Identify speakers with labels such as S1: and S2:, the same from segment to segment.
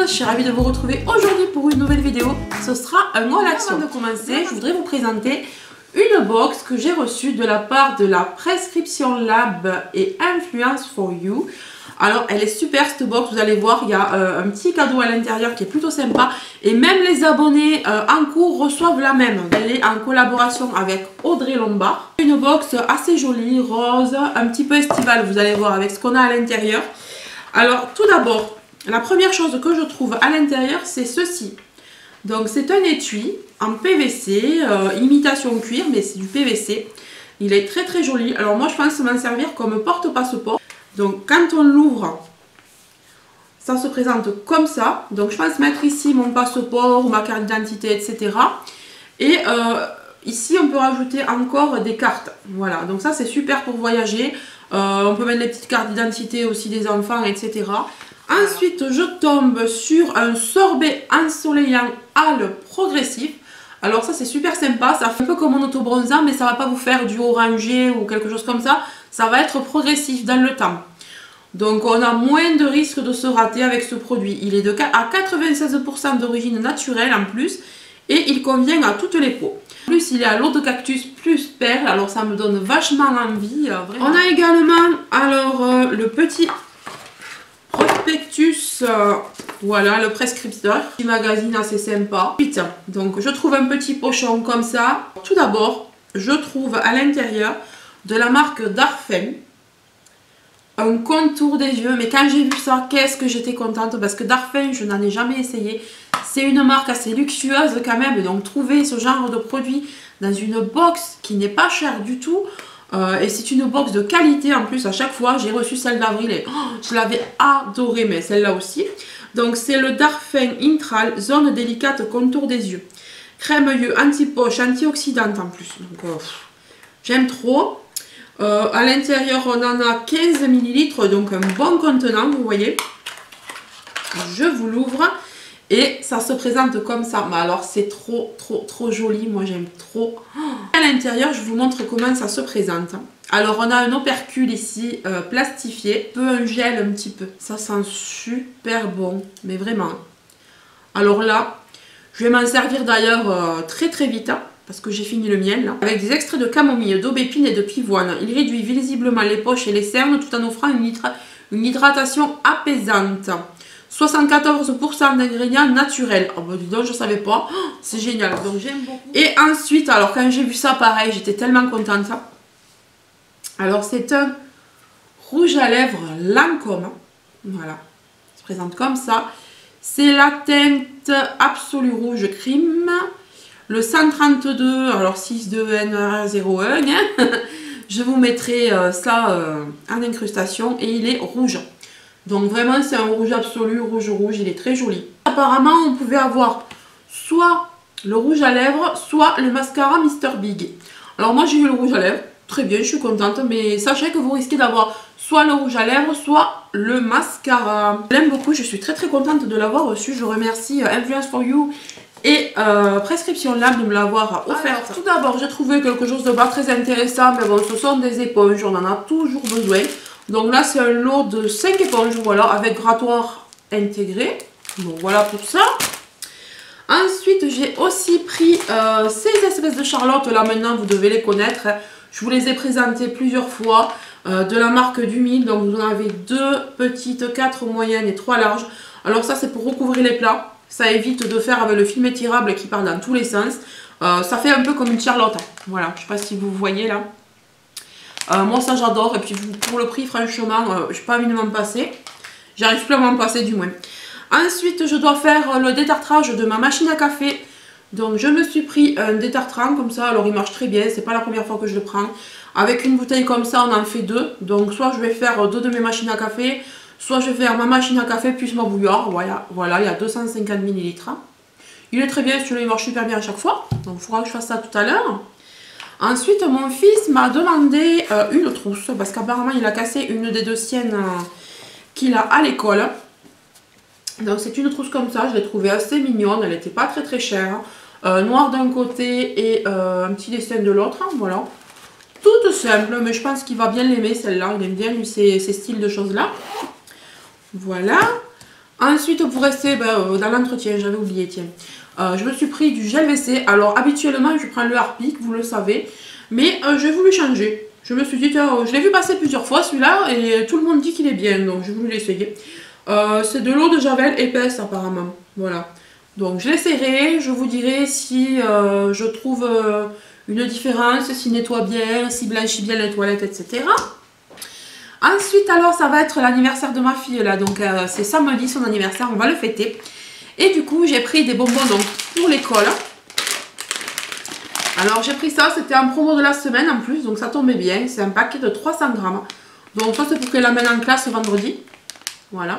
S1: je suis ravie de vous retrouver aujourd'hui pour une nouvelle vidéo. Ce sera un haul action. Avant de commencer, je voudrais vous présenter une box que j'ai reçue de la part de la Prescription Lab et Influence for You. Alors elle est super cette box, vous allez voir, il y a un petit cadeau à l'intérieur qui est plutôt sympa. Et même les abonnés en cours reçoivent la même. Elle est en collaboration avec Audrey Lombard. Une box assez jolie, rose, un petit peu estivale, vous allez voir avec ce qu'on a à l'intérieur. Alors tout d'abord, la première chose que je trouve à l'intérieur, c'est ceci. Donc c'est un étui en PVC, imitation cuir, mais c'est du PVC. Il est très très joli. Alors moi je pense m'en servir comme porte-passeport. Donc quand on l'ouvre, ça se présente comme ça. Donc je pense mettre ici mon passeport ou ma carte d'identité, etc. Et ici on peut rajouter encore des cartes. Voilà, donc ça c'est super pour voyager. On peut mettre les petites cartes d'identité aussi des enfants, etc. Ensuite je tombe sur un sorbet ensoleillant hâle progressif. Alors ça c'est super sympa, ça fait un peu comme un autobronzant, mais ça va pas vous faire du orangé ou quelque chose comme ça. Ça va être progressif dans le temps. Donc on a moins de risques de se rater avec ce produit. Il est à 96% d'origine naturelle en plus. Et il convient à toutes les peaux. En plus il est à l'eau de cactus plus perle. Alors ça me donne vachement envie. On a également alors le petit prospectus. Voilà le prescripteur. Petit magazine assez sympa. Ensuite, donc je trouve un petit pochon comme ça. Tout d'abord je trouve à l'intérieur de la marque Darphin un contour des yeux. Mais quand j'ai vu ça, qu'est-ce que j'étais contente, parce que Darphin je n'en ai jamais essayé. C'est une marque assez luxueuse quand même, donc trouver ce genre de produit dans une box qui n'est pas chère du tout, et c'est une box de qualité en plus. À chaque fois j'ai reçu celle d'avril et je l'avais adorée, mais celle-là aussi. Donc c'est le Darphin Intral Zone Délicate Contour des Yeux, crème yeux anti-poche, antioxydante en plus. Donc j'aime trop. À l'intérieur on en a 15 ml, donc un bon contenant, vous voyez. Je vous l'ouvre et ça se présente comme ça. Mais alors c'est trop joli, moi j'aime trop. À l'intérieur je vous montre comment ça se présente. Alors on a un opercule ici plastifié, peu un gel un petit peu. Ça sent super bon, mais vraiment. Alors là je vais m'en servir d'ailleurs très vite. Parce que j'ai fini le miel là. Avec des extraits de camomille, d'aubépine et de pivoine. Il réduit visiblement les poches et les cernes tout en offrant une hydratation apaisante. 74% d'ingrédients naturels. Oh bah dis donc, je savais pas. Oh, c'est génial, donc j'aime beaucoup. Et ensuite, alors quand j'ai vu ça, pareil, j'étais tellement contente. Alors c'est un rouge à lèvres Lancôme. Voilà, il se présente comme ça. C'est la teinte Absolu Rouge Crime. Le 132, alors 62N01, je vous mettrai ça en incrustation, et il est rouge. Donc vraiment c'est un rouge absolu, rouge, il est très joli. Apparemment on pouvait avoir soit le rouge à lèvres, soit le mascara Mr Big. Alors moi j'ai eu le rouge à lèvres, très bien, je suis contente, mais sachez que vous risquez d'avoir soit le rouge à lèvres, soit le mascara. Je l'aime beaucoup, je suis très contente de l'avoir reçu. Je remercie Influence for You et Prescription Lab de me l'avoir offert. Tout d'abord j'ai trouvé quelque chose de pas très intéressant, mais bon, ce sont des éponges, on en a toujours besoin. Donc là c'est un lot de 5 éponges, voilà, avec grattoir intégré. Donc voilà pour ça. Ensuite j'ai aussi pris ces espèces de charlottes là, maintenant vous devez les connaître. Je vous les ai présentées plusieurs fois, de la marque du1000. Donc vous en avez 2 petites, 4 moyennes et 3 larges. Alors ça c'est pour recouvrir les plats. Ça évite de faire avec le film étirable qui part dans tous les sens. Ça fait un peu comme une charlotte. Voilà, je ne sais pas si vous voyez là. Moi ça j'adore. Et puis pour le prix franchement, je n'ai pas envie de m'en passer. J'arrive plus à m'en passer du moins. Ensuite je dois faire le détartrage de ma machine à café. Donc je me suis pris un détartrant comme ça. Alors il marche très bien, c'est pas la première fois que je le prends. Avec une bouteille comme ça on en fait 2. Donc soit je vais faire 2 de mes machines à café, soit je vais faire ma machine à café plus ma bouilloire. Voilà, il y a 250 ml. Il est très bien, celui-là il marche super bien à chaque fois. Donc il faudra que je fasse ça tout à l'heure. Ensuite mon fils m'a demandé une trousse, parce qu'apparemment il a cassé une des 2 siennes qu'il a à l'école. Donc c'est une trousse comme ça, je l'ai trouvée assez mignonne, elle n'était pas très chère. Noir d'un côté et un petit dessin de l'autre, voilà. Toute simple, mais je pense qu'il va bien l'aimer celle-là, il aime bien lui ces styles de choses là. Voilà. Ensuite, pour rester dans l'entretien, j'avais oublié, tiens. Je me suis pris du gel WC. Alors, habituellement, je prends le Harpic, vous le savez. Mais j'ai voulu changer. Je me suis dit, je l'ai vu passer plusieurs fois celui-là. Et tout le monde dit qu'il est bien. Donc, j'ai voulu l'essayer. C'est de l'eau de Javel épaisse, apparemment. Voilà. Donc, je l'essayerai. Je vous dirai si je trouve une différence, s'il nettoie bien, s'il blanchit bien les toilettes, etc. Ensuite, alors, ça va être l'anniversaire de ma fille, là. Donc, c'est samedi, son anniversaire. On va le fêter. Et du coup, j'ai pris des bonbons donc, pour l'école. Alors, j'ai pris ça. C'était en promo de la semaine, en plus. Donc, ça tombait bien. C'est un paquet de 300 grammes. Donc, ça, c'est pour qu'elle l'amène en classe vendredi. Voilà.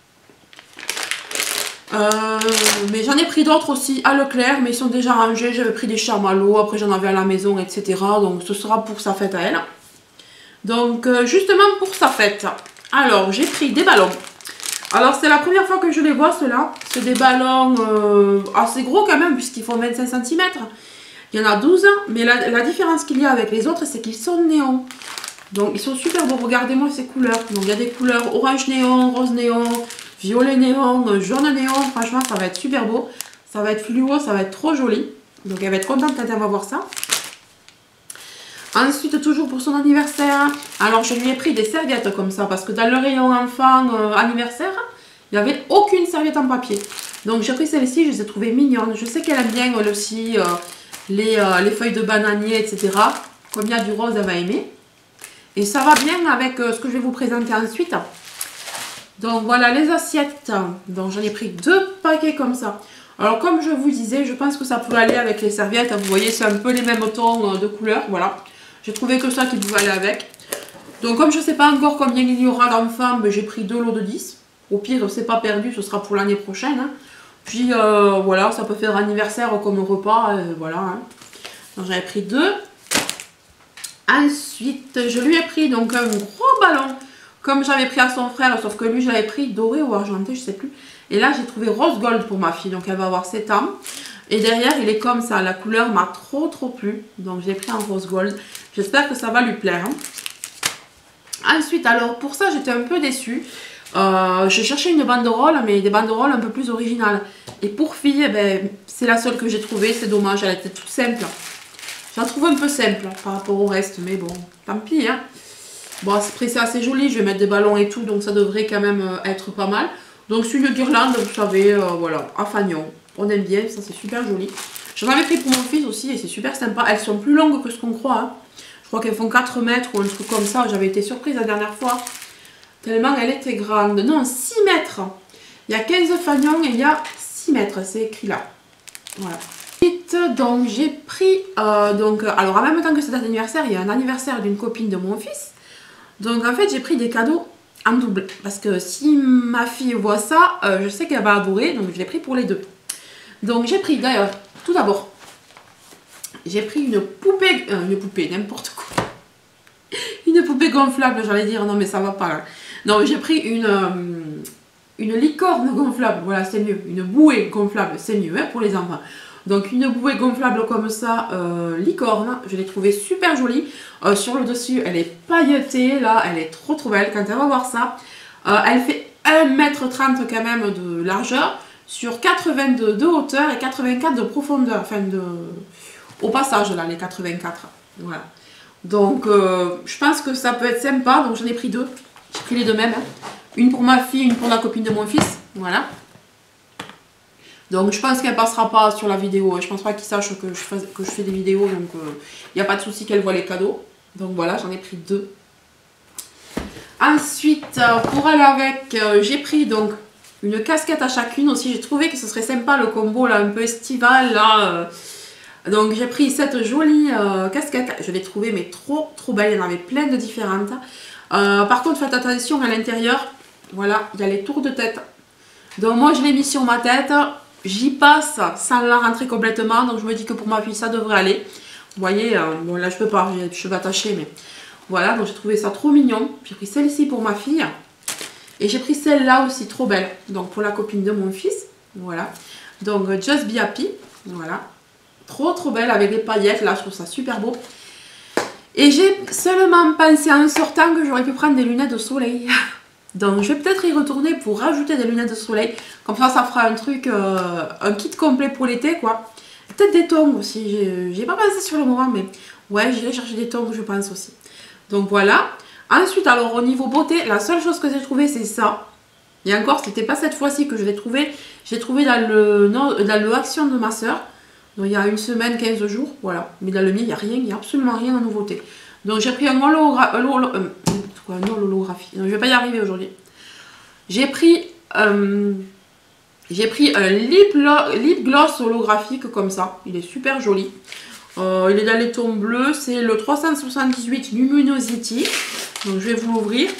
S1: Mais j'en ai pris d'autres aussi à Leclerc. Mais ils sont déjà rangés. J'avais pris des chamallows. Après, j'en avais à la maison, etc. Donc, ce sera pour sa fête à elle. Donc, justement pour sa fête. Alors, j'ai pris des ballons. Alors, c'est la première fois que je les vois, ceux-là. C'est des ballons assez gros quand même, puisqu'ils font 25 cm. Il y en a 12. Mais la différence qu'il y a avec les autres, c'est qu'ils sont néons. Donc, ils sont super beaux. Regardez-moi ces couleurs. Donc, il y a des couleurs orange néon, rose néon, violet néon, jaune néon. Franchement, ça va être super beau. Ça va être fluo, ça va être trop joli. Donc, elle va être contente quand elle va voir ça. Ensuite, toujours pour son anniversaire, alors je lui ai pris des serviettes comme ça, parce que dans le rayon enfant anniversaire, il n'y avait aucune serviette en papier. Donc j'ai pris celle-ci, je les ai trouvées mignonnes. Je sais qu'elle aime bien elle aussi les feuilles de bananier, etc. Comme il y a du rose, elle va aimer. Et ça va bien avec ce que je vais vous présenter ensuite. Donc voilà les assiettes. Donc j'en ai pris 2 paquets comme ça. Alors comme je vous disais, je pense que ça peut aller avec les serviettes. Vous voyez, c'est un peu les mêmes tons de couleurs, voilà. J'ai trouvé que ça qui pouvait aller avec. Donc comme je ne sais pas encore combien il y aura d'enfants, ben, j'ai pris 2 lots de 10. Au pire, c'est pas perdu, ce sera pour l'année prochaine. Hein. Puis voilà, ça peut faire anniversaire comme repas, voilà. Hein. Donc j'en ai pris 2. Ensuite, je lui ai pris donc un gros ballon, comme j'avais pris à son frère, sauf que lui, je l'avais pris doré ou argenté, je sais plus. Et là, j'ai trouvé rose gold pour ma fille, donc elle va avoir 7 ans. Et derrière, il est comme ça. La couleur m'a trop plu. Donc, j'ai pris un rose gold. J'espère que ça va lui plaire. Ensuite, alors, pour ça, j'étais un peu déçue. Je cherchais une banderole, mais des banderoles un peu plus originales. Et pour fille, eh ben, c'est la seule que j'ai trouvée. C'est dommage, elle était toute simple. Je la trouve un peu simple par rapport au reste. Mais bon, tant pis. Hein. Bon, après, c'est assez joli. Je vais mettre des ballons et tout. Donc, ça devrait quand même être pas mal. Donc, c'est une guirlande, vous savez, voilà, à fanion. On aime bien, ça c'est super joli. J'en avais pris pour mon fils aussi et c'est super sympa. Elles sont plus longues que ce qu'on croit. Hein. Je crois qu'elles font 4 mètres ou un truc comme ça. J'avais été surprise la dernière fois. Tellement elle était grande. Non, 6 mètres. Il y a 15 fanions et il y a 6 mètres. C'est écrit là. Voilà. Donc j'ai pris, alors en même temps que cet anniversaire, il y a un anniversaire d'une copine de mon fils. Donc en fait j'ai pris des cadeaux en double. Parce que si ma fille voit ça, je sais qu'elle va adorer. Donc je l'ai pris pour les deux. Donc j'ai pris d'ailleurs, tout d'abord, j'ai pris une poupée, n'importe quoi. Une poupée gonflable, j'allais dire, non mais ça va pas là. Non, j'ai pris une licorne gonflable, voilà c'est mieux. Une bouée gonflable, c'est mieux hein, pour les enfants. Donc une bouée gonflable comme ça, licorne, je l'ai trouvée super jolie. Sur le dessus, elle est pailletée, là, elle est trop belle. Quand elle va voir ça, elle fait 1,30 m quand même de largeur. Sur 82 de hauteur et 84 de profondeur, enfin au passage là, les 84, voilà. Donc je pense que ça peut être sympa, donc j'en ai pris 2, j'ai pris les deux mêmes, hein. Une pour ma fille, une pour la copine de mon fils, voilà. Donc je pense qu'elle passera pas sur la vidéo, je pense pas qu'ils sachent que je fais des vidéos, donc il n'y a pas de souci qu'elle voit les cadeaux, donc voilà, j'en ai pris 2. Ensuite, pour aller avec, j'ai pris donc une casquette à chacune aussi. J'ai trouvé que ce serait sympa le combo là, un peu estival là. Donc j'ai pris cette jolie casquette. Je l'ai trouvée mais trop belle. Il y en avait plein de différentes. Par contre faites attention à l'intérieur. Voilà, il y a les tours de tête. Donc moi je l'ai mis sur ma tête. J'y passe sans la rentrer complètement. Donc je me dis que pour ma fille ça devrait aller. Vous voyez, bon là je peux pas, j'ai les cheveux attachés mais voilà. Donc j'ai trouvé ça trop mignon. J'ai pris celle-ci pour ma fille. Et j'ai pris celle-là aussi, trop belle. Donc pour la copine de mon fils. Voilà. Donc Just Be Happy. Voilà. Trop belle avec des paillettes. Là, je trouve ça super beau. Et j'ai seulement pensé en sortant que j'aurais pu prendre des lunettes de soleil. Donc je vais peut-être y retourner pour rajouter des lunettes de soleil. Comme ça fera un truc, un kit complet pour l'été quoi. Peut-être des tongs aussi, j'ai pas pensé sur le moment mais ouais j'irai chercher des tongs je pense aussi. Donc voilà. Ensuite alors au niveau beauté, la seule chose que j'ai trouvé c'est ça. Et encore c'était pas cette fois-ci que je l'ai trouvé. J'ai trouvé dans le Action de ma soeur. Donc il y a une semaine, 15 jours, voilà. Mais dans le mien il n'y a rien, il n'y a absolument rien de nouveauté. Donc j'ai pris un holographie. Non, je vais pas y arriver aujourd'hui. J'ai pris un lip gloss holographique comme ça. Il est super joli. Il est dans les tons bleus. C'est le 378 Luminosity. Donc je vais vous l'ouvrir.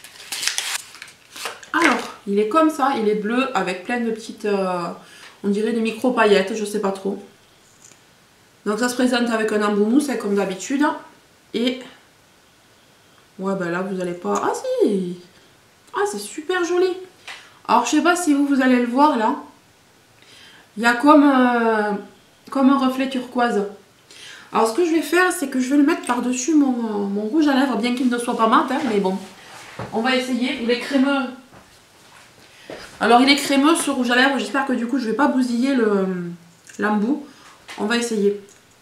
S1: Alors, il est comme ça. Il est bleu avec plein de petites... on dirait des micro paillettes. Je sais pas trop. Donc ça se présente avec un embout mousse comme d'habitude. Et... ouais ben là vous allez pas... ah si. Ah c'est super joli. Alors je sais pas si vous allez le voir là. Il y a comme un reflet turquoise. Alors ce que je vais faire c'est que je vais le mettre par dessus mon rouge à lèvres. Bien qu'il ne soit pas mat hein, mais bon. On va essayer. Il est crémeux. Alors il est crémeux ce rouge à lèvres. J'espère que du coup je vais pas bousiller l'embout. On va essayer.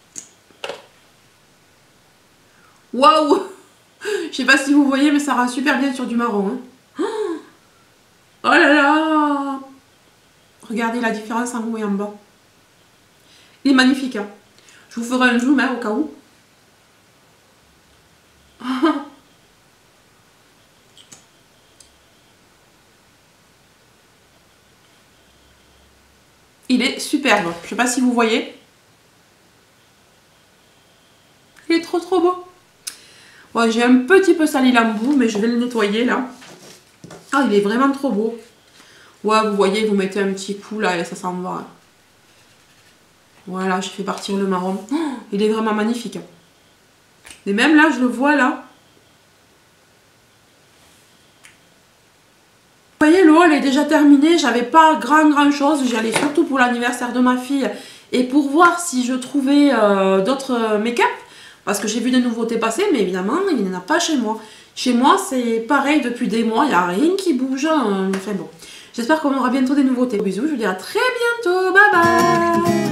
S1: Waouh. Je sais pas si vous voyez mais ça rend super bien sur du marron. Hein. Oh là là. Regardez la différence en haut et en bas. Il est magnifique. Hein. Je vous ferai un zoom hein, au cas où. Il est superbe. Je sais pas si vous voyez. Il est trop trop beau. Ouais, j'ai un petit peu sali l'embout, mais je vais le nettoyer là. Ah, il est vraiment trop beau. Ouais, vous voyez, vous mettez un petit coup là et ça s'en va. Voilà, je fais partir le marron. Oh, il est vraiment magnifique. Et même là, je le vois là. Vous voyez, le haul est déjà terminé. J'avais pas grand chose. J'y allais surtout pour l'anniversaire de ma fille et pour voir si je trouvais d'autres make-up. Parce que j'ai vu des nouveautés passer, mais évidemment, il n'y en a pas chez moi. Chez moi, c'est pareil depuis des mois. Il n'y a rien qui bouge. Enfin bon. J'espère qu'on aura bientôt des nouveautés. Bisous, je vous dis à très bientôt. Bye bye.